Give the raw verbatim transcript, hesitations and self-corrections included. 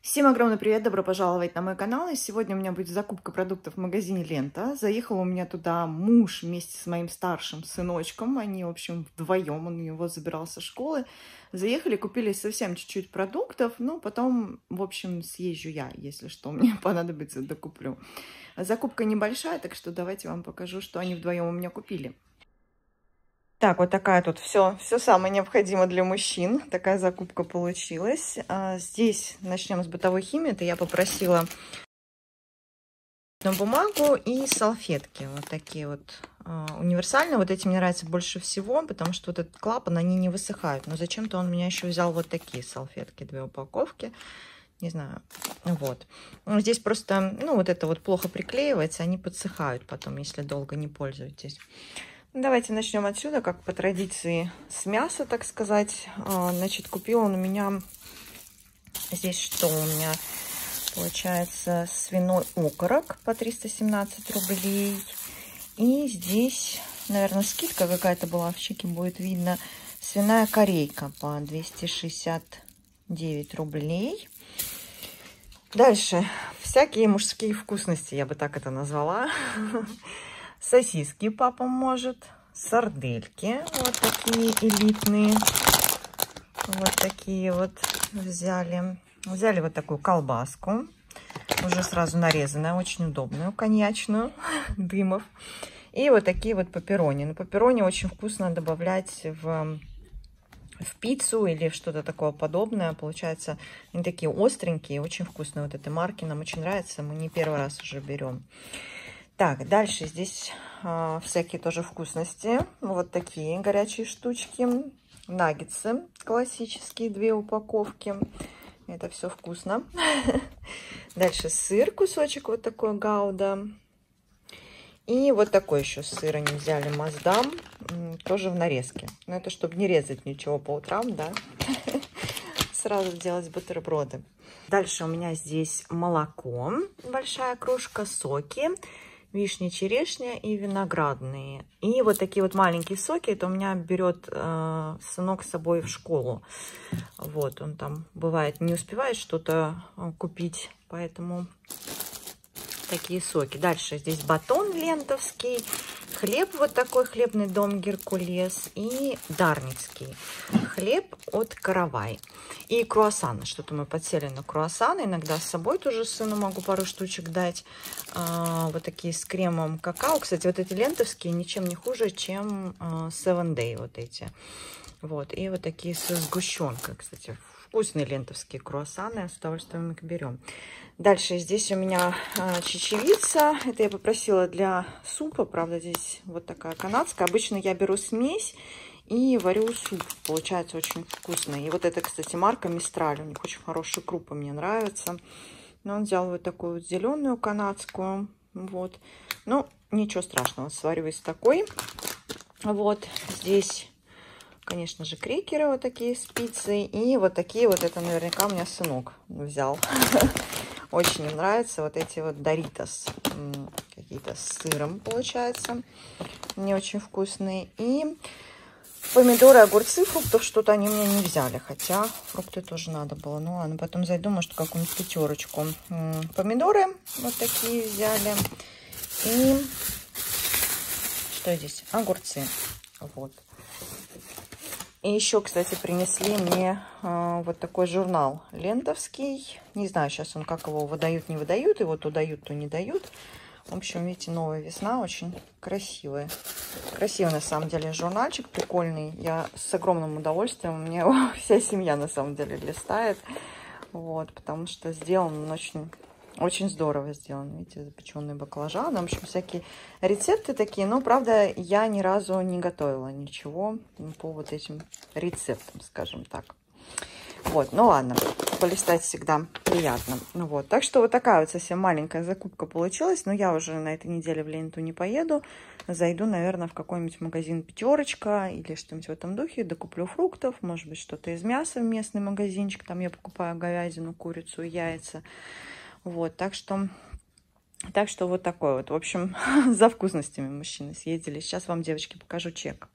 Всем огромный привет, добро пожаловать на мой канал. И сегодня у меня будет закупка продуктов в магазине Лента. Заехал у меня туда муж вместе с моим старшим сыночком. Они, в общем, вдвоем, он его забирал со школы. Заехали, купили совсем чуть-чуть продуктов. Ну, потом, в общем, съезжу я, если что, мне понадобится, докуплю. Закупка небольшая, так что давайте вам покажу, что они вдвоем у меня купили. Так, вот такая тут все, все самое необходимое для мужчин. Такая закупка получилась. А здесь начнем с бытовой химии. Это я попросила бумагу и салфетки. Вот такие вот а, универсальные. Вот эти мне нравятся больше всего, потому что вот этот клапан, они не высыхают. Но зачем-то он меня еще взял вот такие салфетки, две упаковки. Не знаю, вот. Здесь просто, ну, вот это вот плохо приклеивается, они подсыхают потом, если долго не пользуетесь. Давайте начнем отсюда, как по традиции, с мяса, так сказать. Значит, купил он у меня, здесь что у меня, получается, свиной окорок по триста семнадцать рублей. И здесь, наверное, скидка какая-то была, в чеке будет видно, свиная корейка по двести шестьдесят девять рублей. Дальше, всякие мужские вкусности, я бы так это назвала. Сосиски папа может, сардельки вот такие элитные, вот такие вот взяли. Взяли вот такую колбаску, уже сразу нарезанная, очень удобную, коньячную, Дымов. И вот такие вот пепперони. На пепперони очень вкусно добавлять в, в пиццу или в что-то такое подобное. Получается, они такие остренькие, очень вкусные. Вот этой марки нам очень нравится, мы не первый раз уже берем. Так, дальше здесь а, всякие тоже вкусности. Вот такие горячие штучки. Наггетсы классические, две упаковки. Это все вкусно. Дальше сыр, кусочек вот такой гауда. И вот такой еще сыр они взяли, Маздам, тоже в нарезке. Но это чтобы не резать ничего по утрам, да. Сразу делать бутерброды. Дальше у меня здесь молоко, большая кружка, соки. Вишня, черешня и виноградные. И вот такие вот маленькие соки. Это у меня берет э, сынок с собой в школу. Вот, он там бывает не успевает что-то купить. Поэтому такие соки. Дальше здесь батон лентовский. Хлеб вот такой, хлебный дом Геркулес. И дарницкий хлеб от Каравай. И круассаны. Что-то мы подсели на круассаны. Иногда с собой тоже сыну могу пару штучек дать. А, вот такие с кремом какао. Кстати, вот эти лентовские ничем не хуже, чем а, севен дэй вот эти. Вот. И вот такие со сгущенкой. Кстати, вкусные лентовские круассаны. С удовольствием их берем. Дальше здесь у меня а, чечевица. Это я попросила для супа. Правда, здесь вот такая канадская. Обычно я беру смесь и варю суп. Получается очень вкусно. И вот это, кстати, марка Мистраль. У них очень хорошие крупы, мне нравятся. Но он взял вот такую вот зеленую канадскую. Вот. Ну, ничего страшного. Сварю из такой. Вот. Здесь, конечно же, крекеры вот такие с пиццей. И вот такие вот, это наверняка у меня сынок взял. Очень им нравятся вот эти вот Доритос. Какие-то с сыром, получается. Не очень вкусные. И помидоры, огурцы, фруктов что-то они мне не взяли. Хотя фрукты тоже надо было. Ну ладно, потом зайду, может, какую-нибудь пятерочку. Помидоры вот такие взяли. И что здесь? Огурцы. Вот. И еще, кстати, принесли мне э, вот такой журнал лентовский. Не знаю, сейчас он как его выдают, не выдают. Его то дают, то не дают. В общем, видите, новая весна, очень красивая. Красивый, на самом деле, журнальчик, прикольный. Я с огромным удовольствием, мне его вся семья, на самом деле, листает. Вот, потому что сделан он очень, очень здорово сделан. Видите, запеченные баклажаны. В общем, всякие рецепты такие. Но, правда, я ни разу не готовила ничего по вот этим рецептам, скажем так. Вот, ну ладно, полистать всегда приятно. Ну вот, так что вот такая вот совсем маленькая закупка получилась. Но я уже на этой неделе в Ленту не поеду. Зайду, наверное, в какой-нибудь магазин «Пятерочка» или что-нибудь в этом духе. Докуплю фруктов, может быть, что-то из мяса в местный магазинчик. Там я покупаю говядину, курицу, яйца. Вот, так что... Так что вот такой вот. В общем, за вкусностями мужчины съездили. Сейчас вам, девочки, покажу чек.